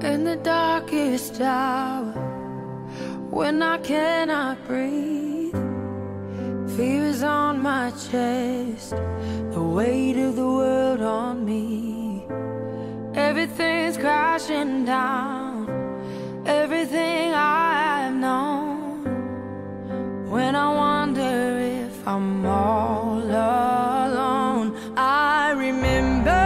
In the darkest hour, when I cannot breathe, fear is on my chest, the weight of the world on me. Everything's crashing down, everything I've known. When I wonder if I'm all alone, I remember.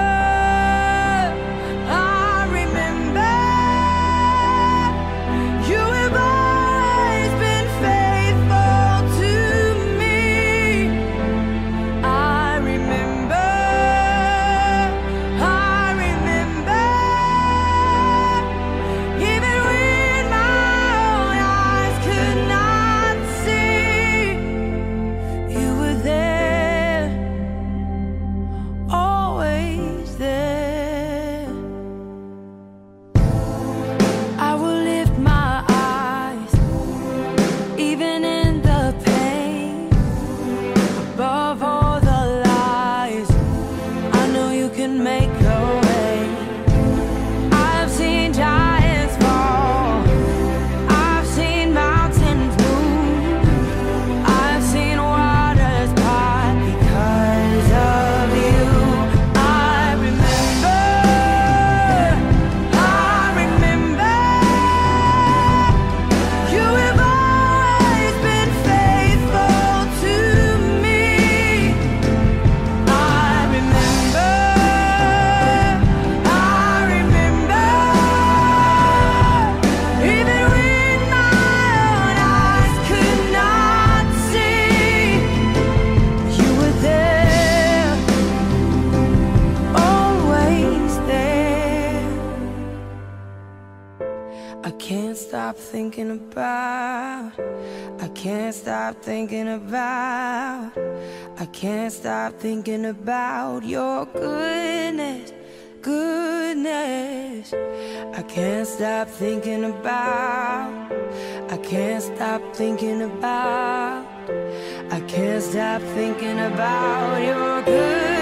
I can't stop thinking about, I can't stop thinking about, I can't stop thinking about your goodness, goodness. I can't stop thinking about, I can't stop thinking about, I can't stop thinking about your goodness.